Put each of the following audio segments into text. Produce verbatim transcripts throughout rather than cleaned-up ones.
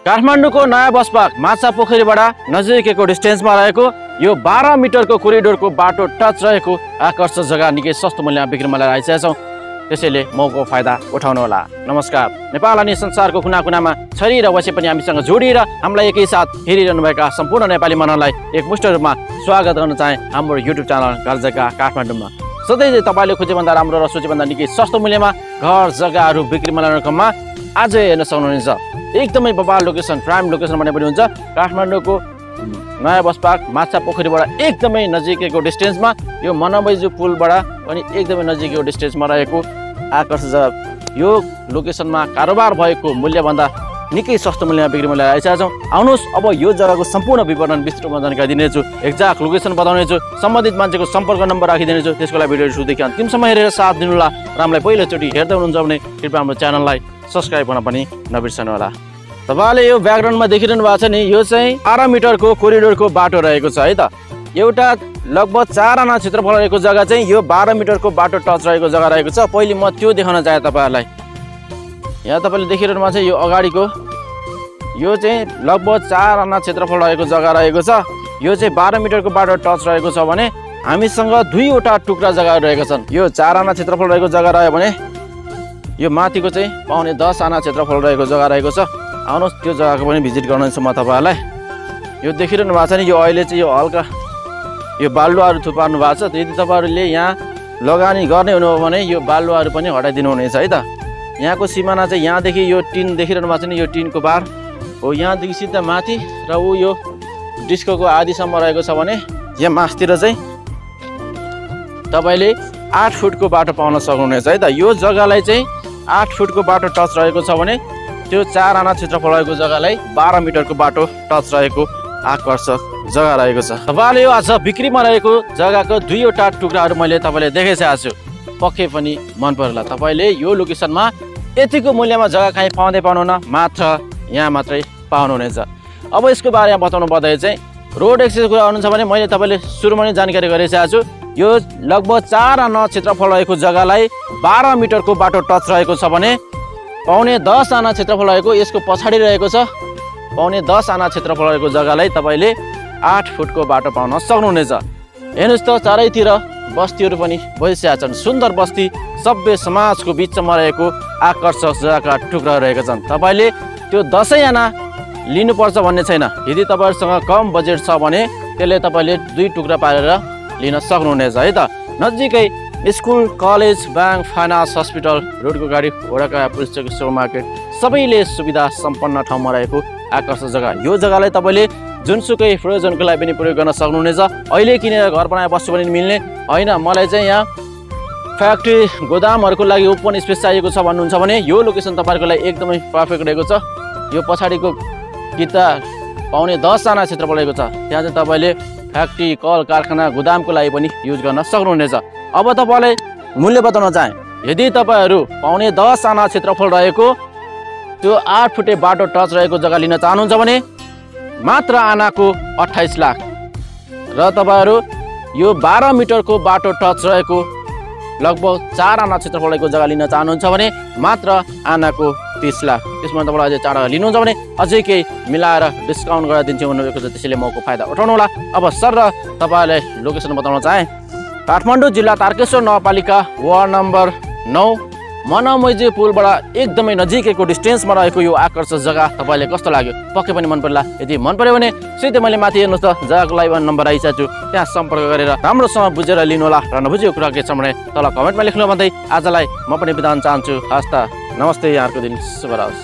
काठमाडौँको नयाँ bus park माछा पोखरीबाट नजिकैको डिस्टेन्समा रहेको यो बाह्र मिटरको कोरिडोरको बाटो टच रहेको आकर्षक जग्गा निकै सस्तो मूल्यमा बिक्रीमा लिएर आइसकेका छौँ। त्यसैले मौको फाइदा उठाउनुहोला। नमस्कार। नेपाल अनि संसारको कुना कुनामा छरी र वैसे पनि हामीसँग जोडिएर हामीलाई एकैसाथ हेरिरहनुभएका सम्पूर्ण नेपाली मनलाई एकमुष्ट रूपमा स्वागत गर्न चाहे हाम्रो युट्युब च्यानल घर जग्गा काठमाडौँमा। सधैँ तपाईँले खोजेभन्दा राम्रो र सोचेभन्दा निकै सस्तो मूल्यमा घर जग्गाहरू बिक्रीमा ल्याउने क्रममा आज हेर्न सक्नुहुनेछ। एकदमै बबाल लोकेसन, प्राइम लोकेसन भने पनि हुन्छ। काठमाडौँको नयाँ बस पार्क माछा पोखरीबाट एकदमै नजिकैको डिस्टेन्समा, यो मनबैजु पुलबाट पनि एकदमै नजिकैको डिस्टेन्समा रहेको आकर्षक जग्गा। यो लोकेसनमा कारोबार भएको मूल्यभन्दा निकै सस्तो मूल्यमा बिक्रीमा ल्याएर आइसकेका छौँ। आउनुहोस् अब यो जग्गाको सम्पूर्ण विवरण विस्तृत रूपमा जानकारी दिनेछु, एक्ज्याक्ट लोकेसन बताउनेछु, सम्बन्धित मान्छेको सम्पर्क नम्बर राखिदिनेछु। त्यसको लागि भिडियो सुरुदेखि अन्तिमसम्म हेरेर साथ दिनुहोला र हामीलाई पहिलोचोटि हेर्दै हुनुहुन्छ भने कृपया हाम्रो च्यानललाई सब्सक्राइब गर्न पनि नबिर्सनु होला। तपाईँले यो ब्याकग्राउन्डमा देखिरहनु भएको छ नि, यो चाहिँ बाह्र मिटरको कोरिडोरको बाटो रहेको छ है त। एउटा लगभग चार आना क्षेत्रफल रहेको जग्गा चाहिँ यो बाह्र मिटरको बाटो टच रहेको जग्गा रहेको छ। पहिले म त्यो देखाउन चाहे तपाईँहरूलाई। यहाँ तपाईँले देखिरहनु भएको छ यो अगाडिको, यो चाहिँ लगभग चार आना क्षेत्रफल रहेको जग्गा रहेको छ। यो चाहिँ बाह्र मिटरको बाटो टच रहेको छ भने हामीसँग दुईवटा टुक्रा जग्गाहरू रहेका छन्। यो चार आना क्षेत्रफल रहेको जग्गा रह्यो भने यो माथिको चाहिँ पाउने दस आना क्षेत्रफल रहेको जग्गा रहेको छ। आउनुहोस् त्यो जग्गाको पनि भिजिट गर्नेछु म तपाईँहरूलाई। यो देखिरहनु भएको छ नि, यो अहिले चाहिँ यो हल्का यो बालुवाहरू थुपार्नु भएको छ। यदि तपाईँहरूले यहाँ लगानी गर्ने हुनुभयो भने यो बालुवाहरू पनि हटाइदिनु हुनेछ है त। यहाँको सिमाना चाहिँ यहाँदेखि यो टिन देखिरहनु भएको छ नि, यो टिनको बार हो यहाँदेखि सिधा माथि र ऊ यो डिस्कोको आदिसम्म रहेको छ भने यहाँ मासतिर चाहिँ तपाईँले आठ फुटको बाटो पाउन सक्नुहुनेछ है त। यो जग्गालाई चाहिँ आठ फुटको बाटो टच रहेको छ भने त्यो चार आना क्षेत्रफल रहेको जग्गालाई बाह्र मिटरको बाटो टच रहेको आकर्षक जग्गा रहेको छ। तपाईँले यो आज बिक्रीमा रहेको जग्गाको दुईवटा टुक्राहरू मैले तपाईँले देखाइसकेको छु। पक्कै पनि मन पर्ला। तपाईँले यो लोकेसनमा यतिको मूल्यमा जग्गा कहीँ पाउँदै पाउनुहुन्न, मात्र यहाँ मात्रै पाउनुहुनेछ। अब यसको बारेमा बताउनु पर्दा चाहिँ रोड एक्सेस कुरा गर्नुहुन्छ भने मैले तपाईँले सुरुमा नै जानकारी गरिसकेको छु। यो लगभग चार आना क्षेत्रफल रहेको जग्गालाई बाह्र मिटरको बाटो टच रहेको छ भने पाउने दस आना क्षेत्रफल रहेको यसको पछाडि रहेको छ। पाउने दस आना क्षेत्रफल रहेको जग्गालाई तपाईँले आठ फुटको बाटो पाउन सक्नुहुनेछ। हेर्नुहोस् त चारैतिर बस्तीहरू पनि बसिसकेका छन्। सुन्दर बस्ती, सभ्य समाजको बिचमा रहेको आकर्षक जग्गाका टुक्राहरू रहेका छन्। तपाईँले त्यो दसैँ आना लिनुपर्छ भन्ने छैन। यदि तपाईँहरूसँग कम बजेट छ भने त्यसले तपाईँले दुई टुक्रा पारेर लिन सक्नुहुनेछ है त। नजिकै school, college, bank, finance, hospital, रोडको गाडी, घोडाका पुलिस चौकी, सुपर मार्केट सबैले सुविधा सम्पन्न ठाउँमा रहेको आकर्षक जग्गा। यो जग्गालाई तपाईँले जुनसुकै प्रयोजनको लागि पनि प्रयोग गर्न सक्नुहुनेछ। अहिले किनेर घर बनाएर बस्छु भने मिल्ने होइन, मलाई चाहिँ यहाँ फ्याक्ट्री गोदामहरूको लागि ओपन स्पेस चाहिएको छ भन्नुहुन्छ भने यो लोकेसन तपाईँहरूको लागि एकदमै पर्फेक्ट रहेको छ। यो पछाडिको किता पाउने दस आना क्षेत्रफल रहेको छ। त्यहाँ चाहिँ तपाईँले फ्याक्ट्री, कल कारखाना, गोदामको लागि पनि युज गर्न सक्नुहुनेछ। अब तपाईँलाई मूल्य बताउन चाहे, यदि तपाईँहरू पाउने दस आना क्षेत्रफल रहेको त्यो आठ फुटे बाटो टच रहेको जग्गा लिन चाहनुहुन्छ भने मात्र आनाको अट्ठाइस लाख र तपाईँहरू यो बाह्र मिटरको बाटो टच रहेको लगभग चार आना क्षेत्रफल रहेको जग्गा लिन चाहनुहुन्छ भने मात्र आनाको तिस लाख। त्यसमा तपाईँलाई अझै चाँडो लिनुहुन्छ भने अझै केही मिलाएर डिस्काउन्ट गरेर दिन्छु भन्नुभएको छ। त्यसैले मौको फाइदा उठाउनु होला। अब सर र तपाईँलाई लोकेसन बताउन चाहे, काठमाडौँ जिल्ला तारकेश्वर नगरपालिका वार्ड नम्बर नौ मनमैजी पुलबाट एकदमै नजिकैको डिस्टेन्समा रहेको यो आकर्षक जग्गा तपाईँले कस्तो लाग्यो? पक्कै पनि मन पर्ला। यदि मन पर्यो भने सिधै मैले माथि हेर्नुहोस् त जग्गाको लागि नम्बर आइसकेको छु, त्यहाँ सम्पर्क गरेर राम्रोसँग बुझेर लिनु होला र नबुझेको कुरा के छ भने तल कमेन्टमा लेख्नु भन्दै आजलाई म पनि बिदा हुन चाहन्छु। हस् त, नमस्ते, यहाँको दिन शुभ रहोस्।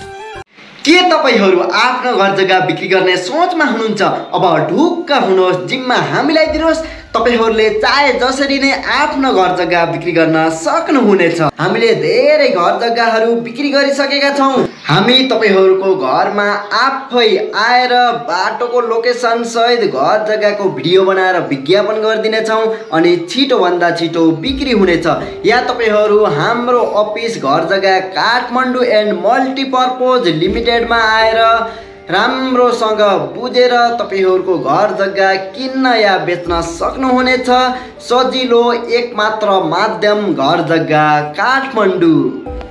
के तपाईहरू आफ्नो घर जग्गा बिक्री गर्ने सोचमा हुनुहुन्छ? अब ढुक्क हुनुहोस्, जिम्मा हामीलाई दिनुहोस्। तपाईहरूले चाहे जसरी नै आफ्नो घर जग्गा बिक्री गर्न सक्नुहुनेछ। हामीले धेरै घर जग्गाहरू बिक्री गरिसकेका छौँ। हामी तपाईहरूको घरमा आफै आएर बाटोको लोकेसन सहित घर जग्गाको भिडियो बनाएर विज्ञापन गरिदिनेछौँ अनि छिटोभन्दा छिटो बिक्री हुनेछ। या तपाईहरू हाम्रो अफिस घर जग्गा काठमाडौँ एन्ड मल्टिपर्पोज लिमिटेडमा आएर राम्रोसँग बुझेर तपाईहरूको घर जग्गा किन्न या बेच्न सक्नुहुनेछ। सजिलो एकमात्र माध्यम घर जग्गा काठमाडौँ।